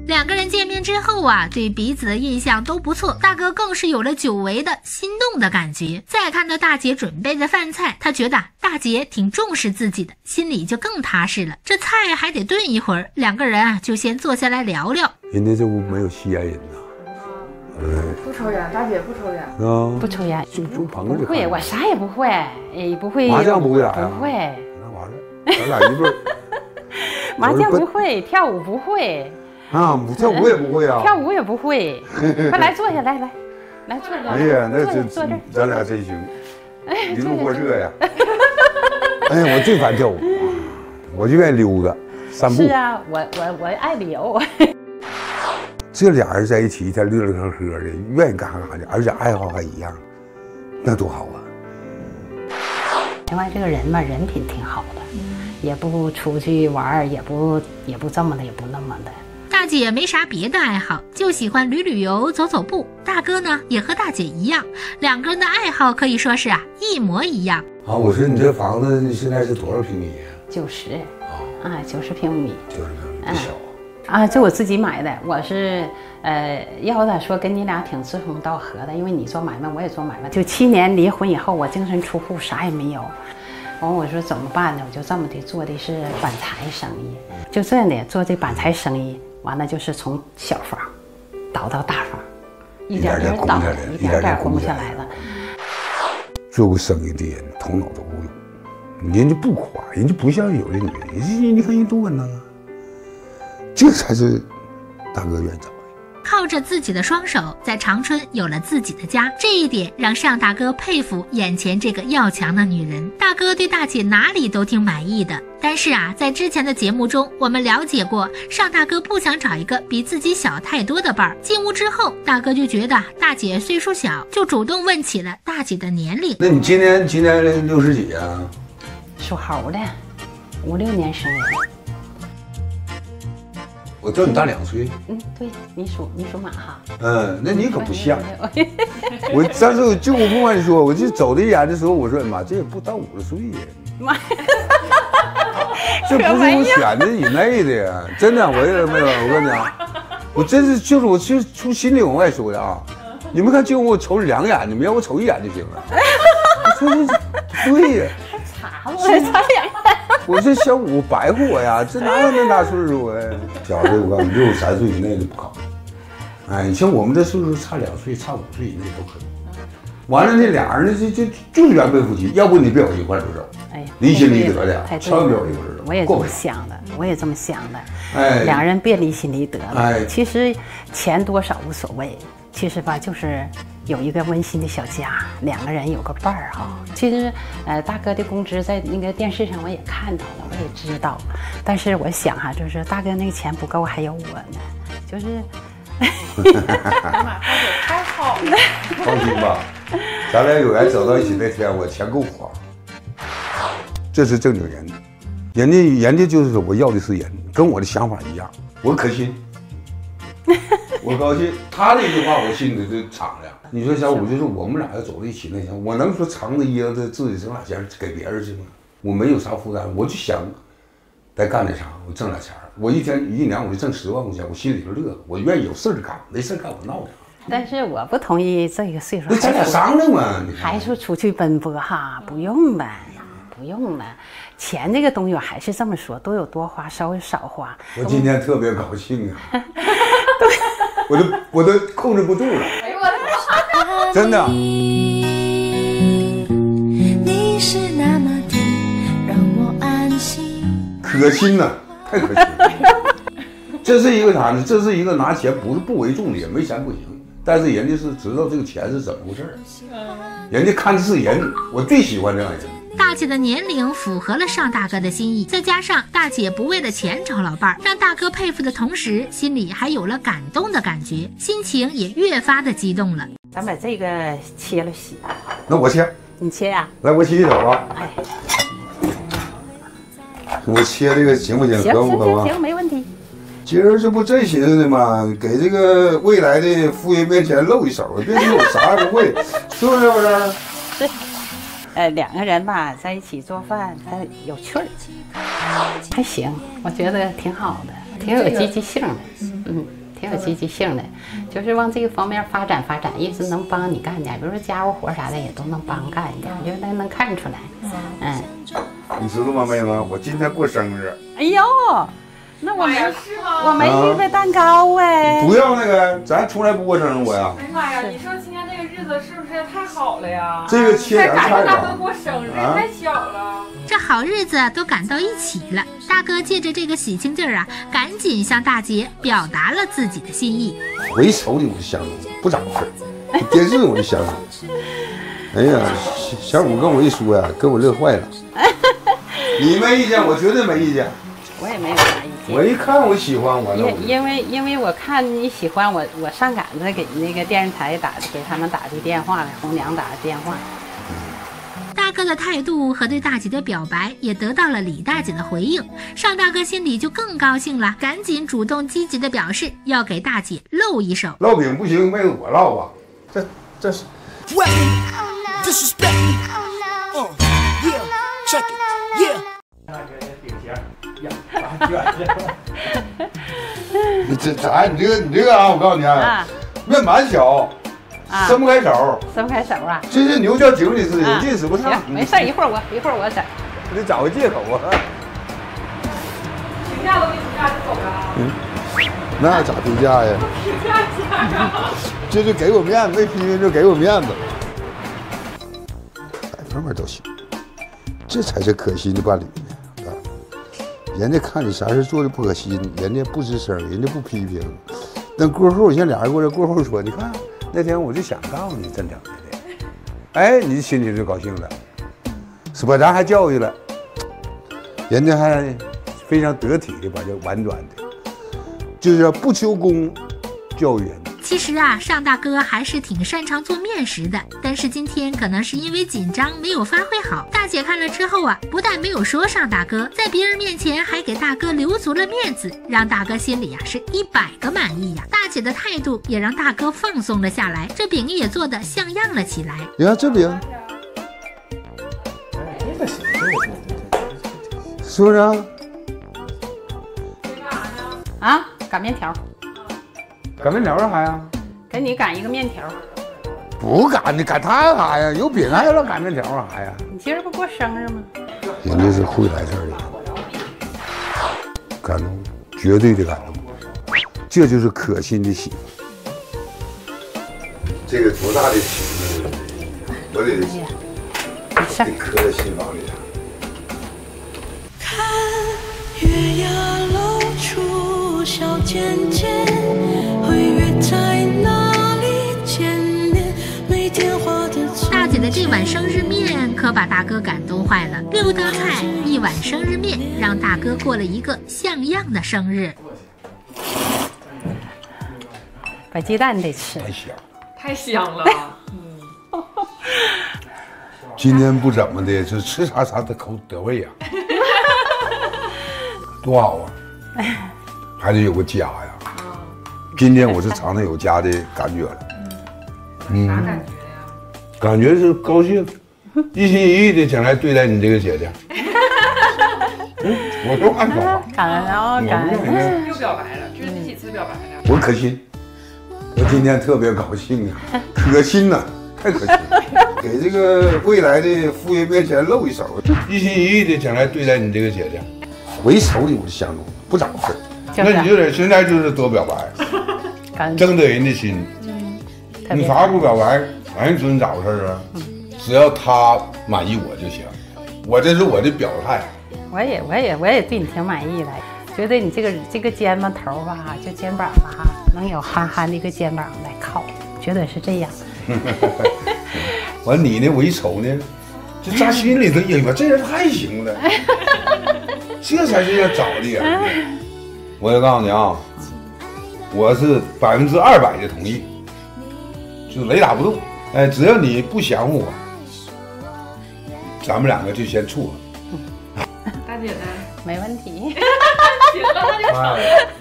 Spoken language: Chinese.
两个人见面之后啊，对彼此的印象都不错，大哥更是有了久违的心动的感觉。再看到大姐准备的饭菜，他觉得大姐挺重视自己的，心里就更踏实了。这菜还得炖一会儿，两个人啊就先坐下来聊聊。 人家这屋没有吸烟人呐。 不抽烟，大姐不抽烟。 啊， 不抽烟， 租棚子。 不会，我啥也不会，不会。 麻将不会打呀？ 不会。 那完了，咱俩一对。 麻将不会，跳舞不会。 啊，跳舞也不会啊。 跳舞也不会。快来坐下，来坐下。 哎呀，那这坐这， 咱俩真行。一路过热呀。哎呀，我最烦跳舞，我就愿意溜达散步。 是啊，我爱旅游。 这俩人在一起，一天乐乐呵呵的，愿意干啥干啥的，而且爱好还一样，那多好啊！ 另外，这个人嘛，人品挺好的，也不出去玩，也不这么的，也不那么的。 大姐没啥别的爱好，就喜欢旅游、走走步。大哥呢，也和大姐一样，两个人的爱好可以说是一模一样。 啊，我说你这房子现在是多少平米 ？90。啊，90平米。90平米，不小。 啊，这我自己买的，我是要咋说跟你俩挺志同道合的，因为你做买卖，我也做买卖。就7年离婚以后，我净身出户，啥也没有。完我说怎么办呢？我就这么的做的是板材生意，就这样的做这板材生意，完了就是从小房倒到大房，一点点倒，一点点供下来了。 做过生意的人头脑都不用，人家不夸，人家不像有的女人，你看人多稳当啊。这才是大哥愿找的。 靠着自己的双手，在长春有了自己的家，这一点让尚大哥佩服眼前这个要强的女人。大哥对大姐哪里都挺满意的，但是在之前的节目中，我们了解过，尚大哥不想找一个比自己小太多的伴儿。进屋之后，大哥就觉得大姐岁数小，就主动问起了大姐的年龄。 那你今年60几啊？ 属猴的，56年生人。 我叫你大2岁。 对，你属马哈。 那你可不像。我当时就我不瞒你说，我就走的眼的时候，我说妈，这也不到50岁呀。妈，这不是我选的以内的呀，真的，我也没有。我跟你讲，我真是就是我是从心里往外说的啊。你们看，就我瞅你2眼，你们要我瞅1眼就行了。我说这对呀。 查了，查2眼。 我这小5白活我呀，这哪有那大岁数啊？小的我告诉你，63岁以内的不考。哎，你像我们这岁数差2岁、差5岁以内都可以。完了，那俩人就是原配夫妻，要不你别往一块儿走，哎，离心离德的，千万别往一块儿走。 我也这么想的，我也这么想的。哎，两人别离心离德了。哎，其实钱多少无所谓，其实吧，就是有一个温馨的小家，两个人有个伴儿哈。其实，大哥的工资在那个电视上我也看到了，我也知道。但是我想哈，就是大哥那个钱不够，还有我呢，就是。 妈，大姐太好了， 放心吧，咱俩有缘走到一起那天，我钱够花。这是正经人，人家就是说我要的是人，跟我的想法一样，我可信。我高兴，他那句话我心里就敞亮。你说小五就是我们俩要走到一起那天，我能说藏着掖着自己挣俩钱给别人去吗？我没有啥负担，我就想再干点啥，我挣俩钱。我一年我就挣10万块钱，我心里就乐，我愿意有事干，没事干我闹腾。 但是我不同意这个岁数。 那咱俩商量嘛， 还说出去奔波哈，不用了，不用了。钱这个东西我还是这么说，多有多花，少有少花。 我今天特别高兴啊，我都控制不住了。哎呦我的真的。你是那么的让我安心，可亲呐。太可惜了，这是一个啥呢？这是一个拿钱不为重的人，没钱不行。但是人家是知道这个钱是怎么回事人家看的是人，我最喜欢这样人。 大姐的年龄符合了尚大哥的心意，再加上大姐不为了钱找老伴儿，让大哥佩服的同时，心里还有了感动的感觉，心情也越发的激动了。 咱把这个切了洗， 那我切， 你切呀？ 来，我洗手啊。 哎。 我切这个行不行？合不合啊？ 行，没问题。 今儿这不真寻思的吗？给这个未来的夫人面前露一手，别说我啥也不会，是不是？不是。 是。两个人吧，在一起做饭，他有趣儿，还行，我觉得挺好的，挺有积极性的。 挺有积极性的，就是往这个方面发展，一直能帮你干点，比如说家务活啥的也都能帮干一点，因为能看出来。 你知道吗，妹子？我今天过生日。 哎呦，那我没是吗？ 我没预备蛋糕哎。 不要那个，咱从来不过生日，我呀。 哎呀妈呀，你说今天这个日子是不是太好了呀？ 这个切还赶上大哥了。 过生日，太巧了。 这好日子都赶到一起了，大哥借着这个喜庆劲儿啊，赶紧向大姐表达了自己的心意。 为仇的我就相中，不咋回事。电视我就相中。哎呀，小五跟我一说呀，给我乐坏了。你没意见，我绝对没意见。 我也没有啥意见。 我一看我喜欢我， 因为我看你喜欢我，我上赶着给那个电视台给他们打的电话了，红娘打的电话。 大哥的态度和对大姐的表白也得到了李大姐的回应，邵大哥心里就更高兴了，赶紧主动积极的表示要给大姐露一手。 烙饼不行，妹子我烙吧。这是。你这啥？你这个啊，我告诉你啊，面板小。伸不开手， 伸不开手啊！ 这是牛角井里似的，有劲使不上。 行，没事，一会儿我整。 得找个借口啊。 评价都没评价就走了。 那咋评价呀？ 评价一下呀。 就是给我面子，没批评就给我面子。方面都行，这才是可心的伴侣呢。啊，人家看你啥事做的不可心，人家不吱声，人家不批评。等过后，像俩人过来过后说，你看。那天我就想告诉你真整的，哎，你心里就高兴了，是吧？咱还教育了，人家还非常得体的把这婉转的，就是不求功，教育人。 其实啊，尚大哥还是挺擅长做面食的，但是今天可能是因为紧张没有发挥好。大姐看了之后啊，不但没有说尚大哥，在别人面前还给大哥留足了面子，让大哥心里啊是100个满意呀。大姐的态度也让大哥放松了下来，这饼也做得像样了起来。 你看这饼，是不是啊？ 啊，擀面条。 擀面条干啥呀？ 给你擀一个面条。 不擀，你擀它干啥呀？有饼还要擀面条干啥呀？ 你今儿不过生日吗？ 人家是会来事儿的，感动，绝对的感动，这就是可心的心。这个多大的心呢？我得刻在心房里。 看月牙露出小尖尖。 大姐的这碗生日面可把大哥感动坏了，6道菜1碗生日面，让大哥过了一个像样的生日。 把鸡蛋得吃， 太香了。 今天不怎么的，就吃啥啥得味呀，多好啊！还得有个家呀。今天我是尝到有家的感觉了。 啥感觉呀？ 感觉是高兴，一心一意的想来对待你这个姐姐。我都按说话。 感恩。 又表白了，这是第几次表白了？ 我可心，我今天特别高兴啊，可心呐，太可心了。给这个未来的夫人面前露一手，一心一意的想来对待你这个姐姐。为仇的我就相中，不咋回事。那你就得现在就是多表白，征得人的心。你啥不表白，反正知你咋回事啊？只要他满意我就行，我这是我的表态。 我也对你挺满意的，觉得你这个肩膀头吧，就肩膀吧，能有憨憨的一个肩膀来靠，觉得是这样。 完你呢，为仇呢，就扎心里头，哎呀，这人太行了，这才是要找的人。我要告诉你啊，我是200%的同意，就雷打不动。哎，只要你不嫌乎我，咱们两个就先处了。 大姐呢？ 没问题。 行了，那就成。